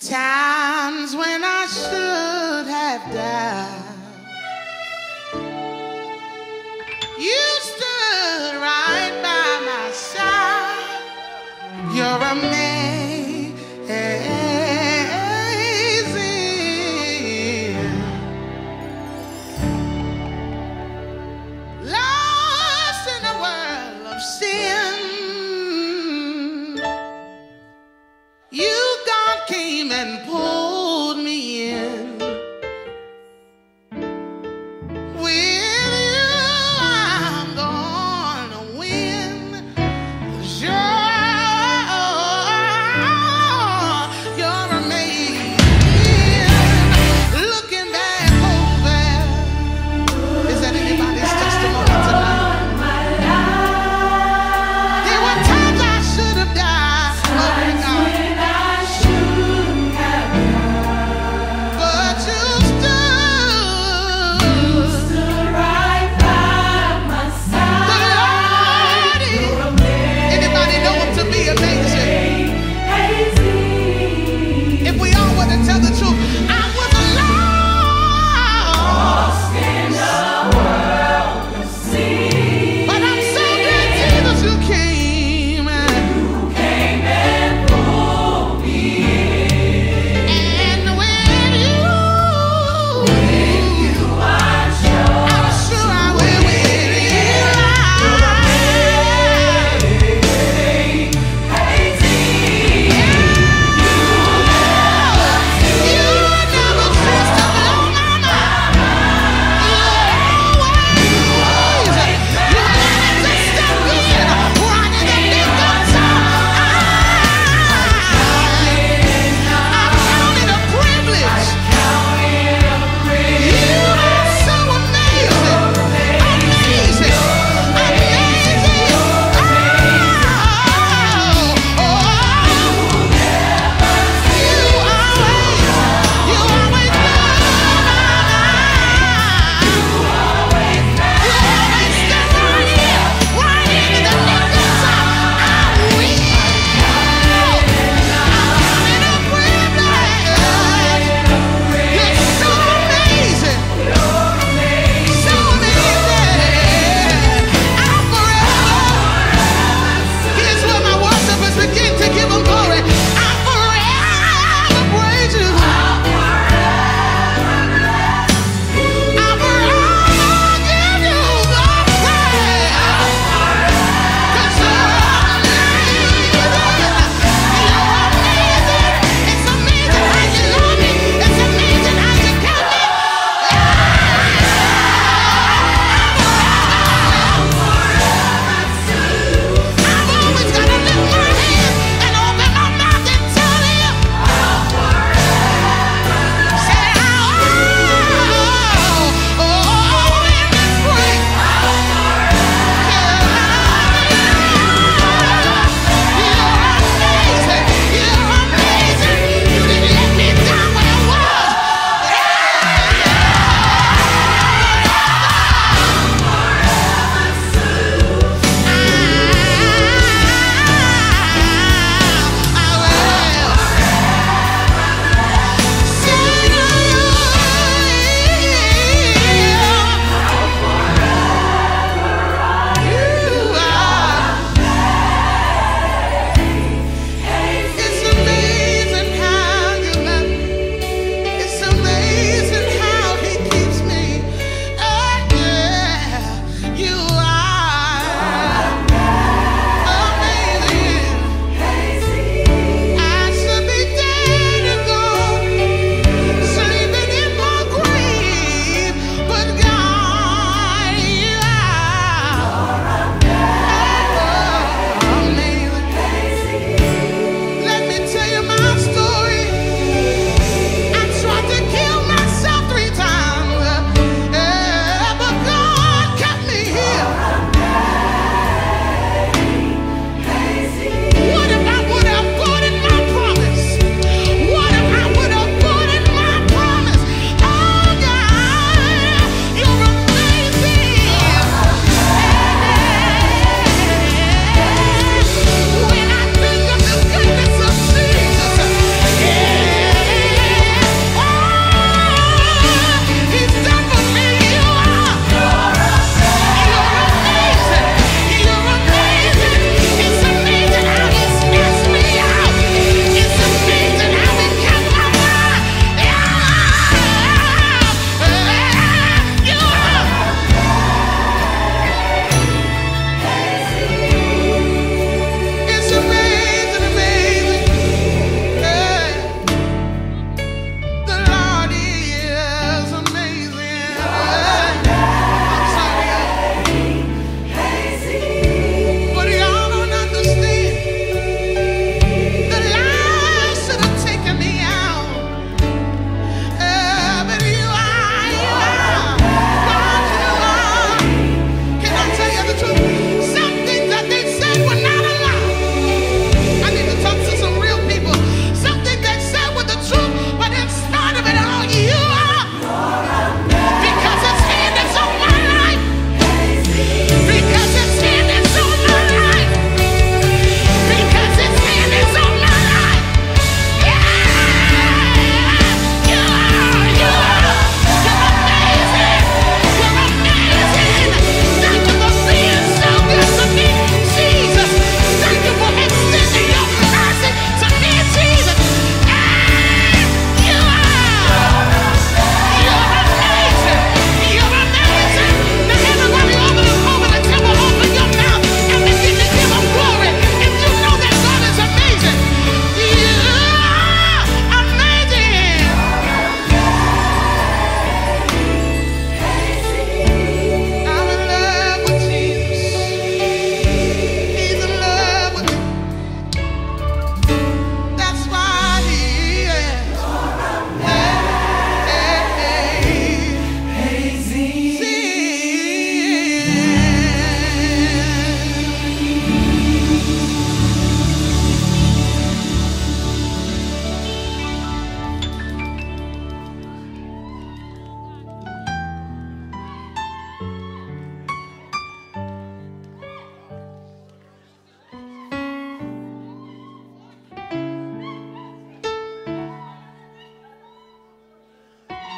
Times when I should have died, you stood right by my side. You're amazing, lost in a world of sin. You, God, came and pulled me in. With you, I'm gonna win. 'Cause you're amazing. Looking back over, is that anybody's testimony tonight? There were times I should have died. Oh, God.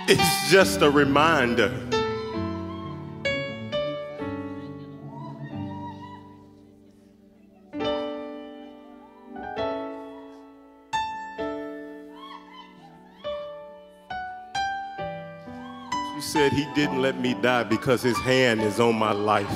It's just a reminder. You said he didn't let me die because his hand is on my life.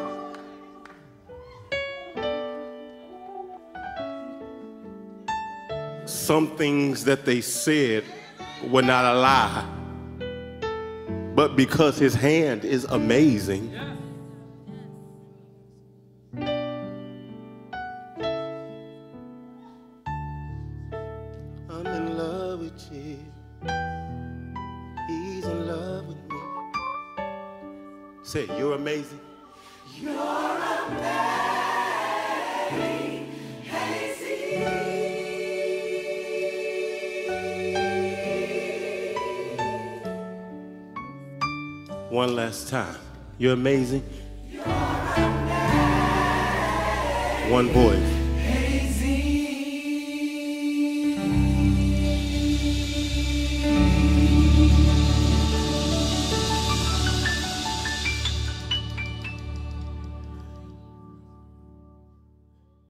Some things that they said were not a lie, but because his hand is amazing, I'm in love with you. He's in love with me. Say, you're amazing. You're amazing. One last time. You're amazing. You're amazing. One voice.